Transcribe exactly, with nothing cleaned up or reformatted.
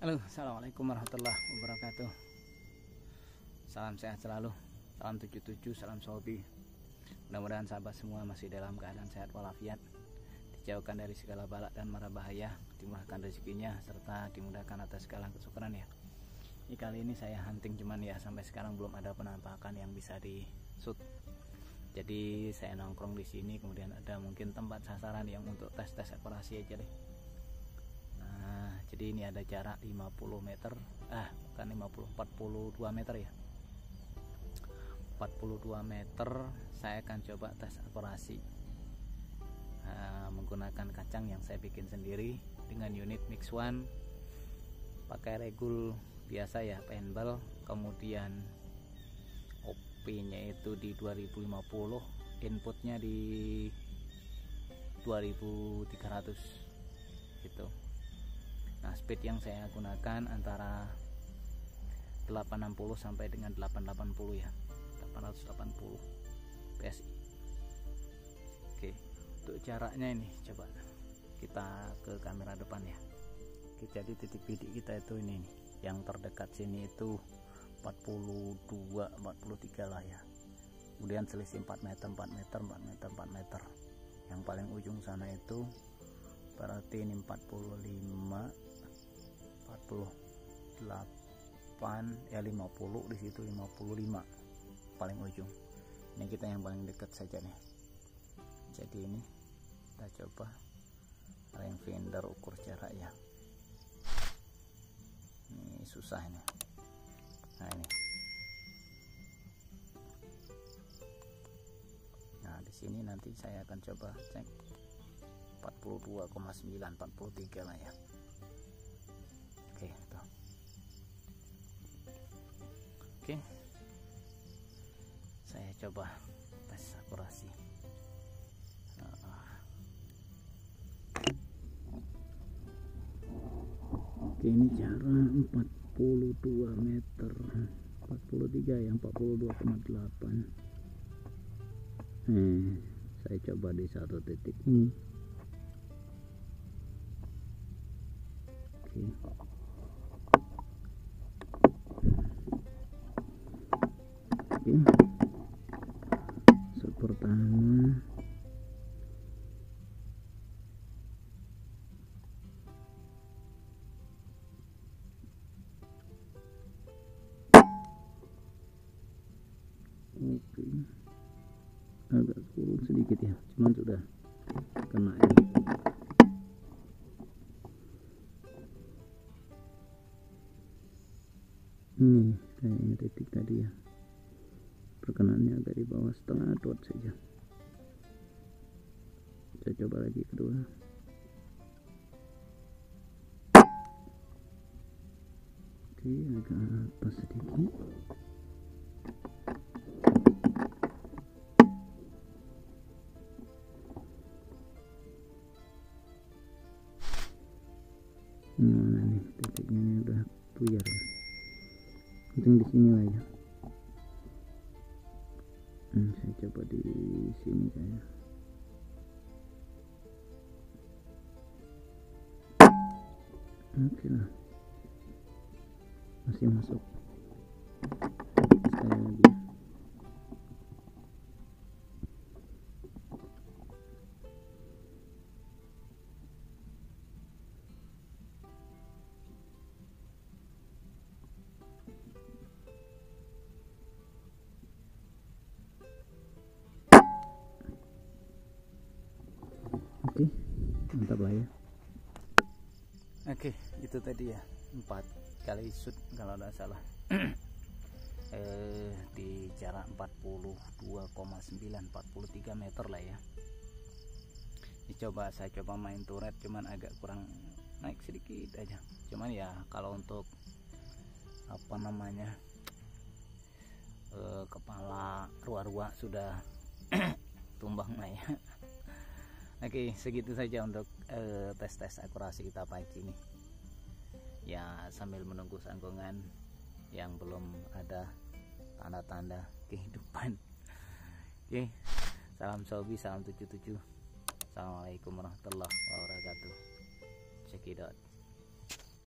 Halo, assalamualaikum warahmatullahi wabarakatuh. Salam sehat selalu, salam tujuh tujuh, salam Sobi. Mudah-mudahan sahabat semua masih dalam keadaan sehat walafiat, dijauhkan dari segala balak dan mara bahaya, dimurahkan rezekinya serta dimudahkan atas segala kesyukuran ya. Ini kali ini saya hunting, cuman ya sampai sekarang belum ada penampakan yang bisa di shoot. Jadi saya nongkrong di sini, kemudian ada mungkin tempat sasaran yang untuk tes-tes akurasi aja deh. Nah, jadi ini ada jarak lima puluh meter, ah bukan lima puluh, empat puluh dua meter ya. empat puluh dua meter saya akan coba tes akurasi uh, menggunakan kacang yang saya bikin sendiri dengan unit Mix One, pakai regul biasa ya, paintball, kemudian O P nya itu di dua ribu lima puluh, inputnya di dua ribu tiga ratus gitu. Nah, speed yang saya gunakan antara delapan enam puluh sampai dengan delapan delapan puluh ya, delapan delapan puluh P S I. Oke, untuk jaraknya ini coba kita ke kamera depan ya. Oke, jadi titik bidik kita itu ini nih, yang terdekat sini itu empat puluh dua, empat puluh tiga lah ya. Kemudian selisih empat meter, empat meter, empat meter, empat meter. Yang paling ujung sana itu berarti ini empat puluh lima, empat puluh delapan, ya lima puluh, di situ lima puluh lima paling ujung. Ini kita yang paling dekat saja nih. Jadi ini kita coba range finder ukur jarak ya. Ini susah ini. Nah ini. Nah di sini nanti saya akan coba cek empat puluh dua koma sembilan, empat puluh tiga lah ya. Oke, tuh. Oke. Saya coba tes akurasi. Nah. Oke, ini jarak empat puluh dua meter, empat puluh tiga ya, empat puluh dua koma delapan. Eh, saya coba di satu titik ini. Oke. Oke. Shot pertama. Oke. Agak kurang sedikit ya, cuman sudah kena ya. Ini kayaknya titik tadi ya, perkenaannya agak di bawah setengah dot saja. Saya coba lagi kedua. Oke, agak atas sedikit. Ini mana nih titiknya, ini udah buyar. Penting di sini lah ya. Hmm, saya coba di sini saya. Oke lah, masih masuk. Sekali lagi. Oke, mantap lah ya. Oke, itu tadi ya, empat kali shoot kalau tidak salah. eh, di jarak empat puluh dua koma sembilan, empat puluh tiga meter lah ya. Dicoba, saya coba main turret, cuman agak kurang naik sedikit aja. Cuman ya kalau untuk apa namanya, eh, kepala ruah-ruah sudah tumbang lah ya. Oke, segitu saja untuk uh, tes-tes akurasi kita pagi ini. Ya, sambil menunggu sanggungan yang belum ada tanda-tanda kehidupan. Oke, salam Sobi, salam tujuh tujuh. Assalamualaikum warahmatullahi wabarakatuh. Cekidot.